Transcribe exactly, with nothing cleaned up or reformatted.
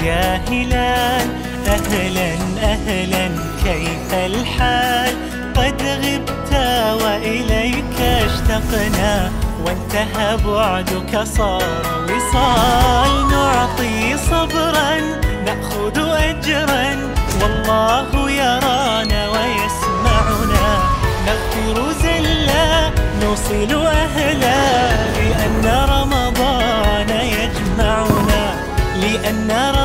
يا هلال أهلا أهلا كيف الحال؟ قد غبت وإليك اشتقنا، وانتهى بعدك صار وصال. نعطي صبرا نأخذ أجرا، والله يرانا ويسمعنا. نغفر زلا نوصل أهلا، لأن رمضان يجمعنا، لأن